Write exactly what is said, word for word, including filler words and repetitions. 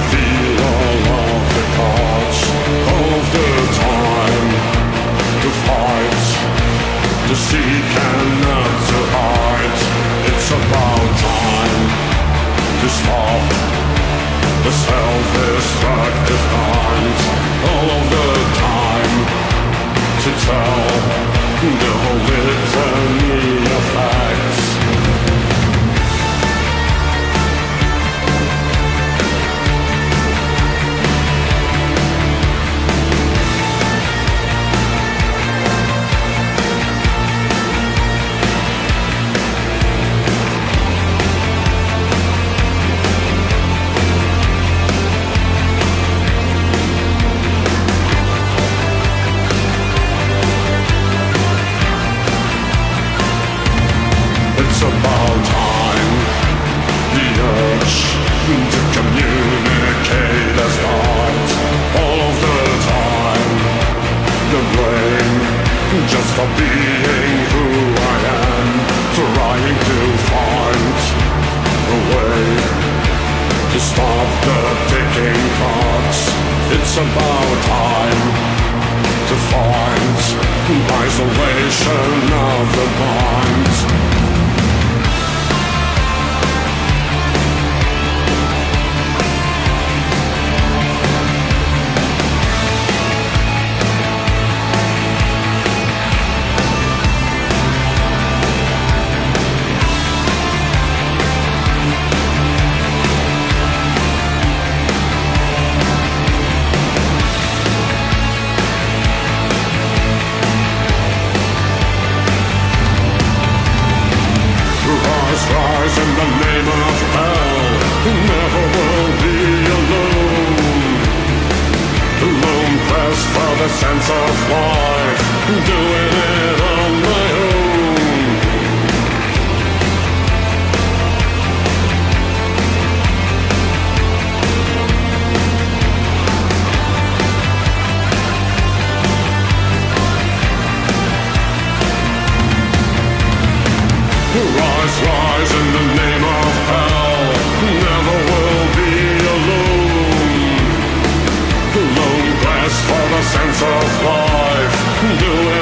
feel all of the cards, all of the time to fight, to seek and not to hide. It's about time to stop the self-destructive mind. All of the time to tell the whole litany of facts. It's about time, the urge to communicate has died. All of the time, the blame just for being who I am, trying to find a way to stop the ticking clocks. It's about time to find isolation of the mind. Rise in the name of hell, never will be alone. Alone quest for the sense of life, doing it on my own. Rise, rise in the name of hell, never will be alone. Alone quest for the sense of life, do it